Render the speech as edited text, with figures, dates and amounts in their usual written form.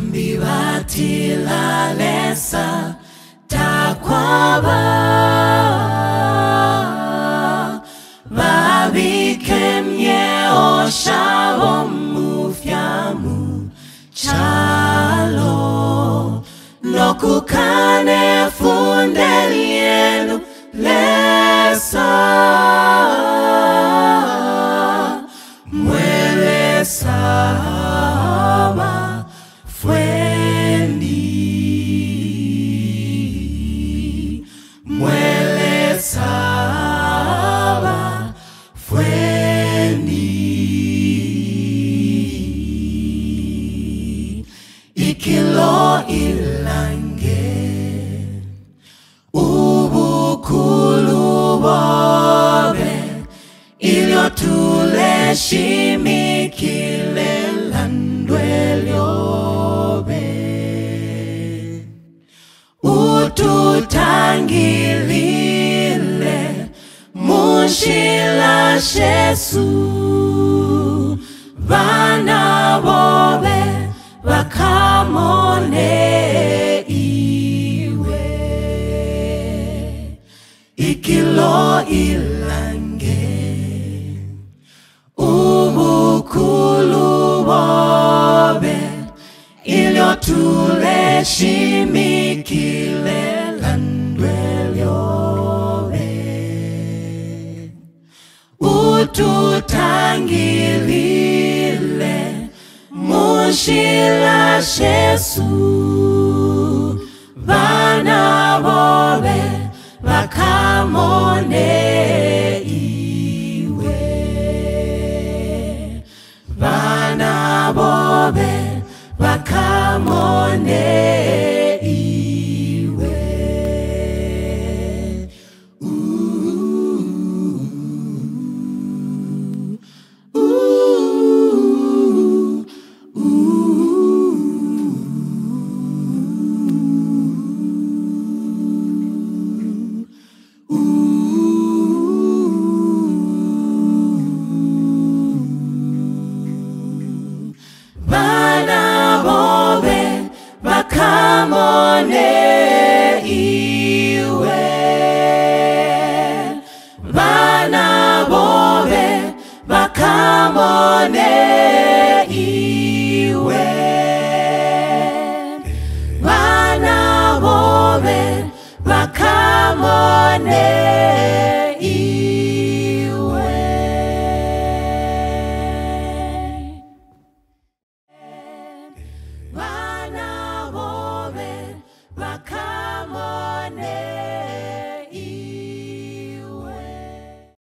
Ambibatila lesa takwaba babikemye oshabo mufyamu chalo nokukane fundelienu lesa Lesa Bafweni Lesa Bafweni ikilo ilange ubukulu bobe iliyotule shimikile landwelyobe ututangilile mushila shesu bana bobe bakamone iwe ikilo ilange ubukulu bobe iliyotule shimikile landwelyobe ututangilile mushila shesu bana bobe bakamone bana bobe bakamone iwe bakamone iwe bana bobe bakamone iwe bana bobe bakamone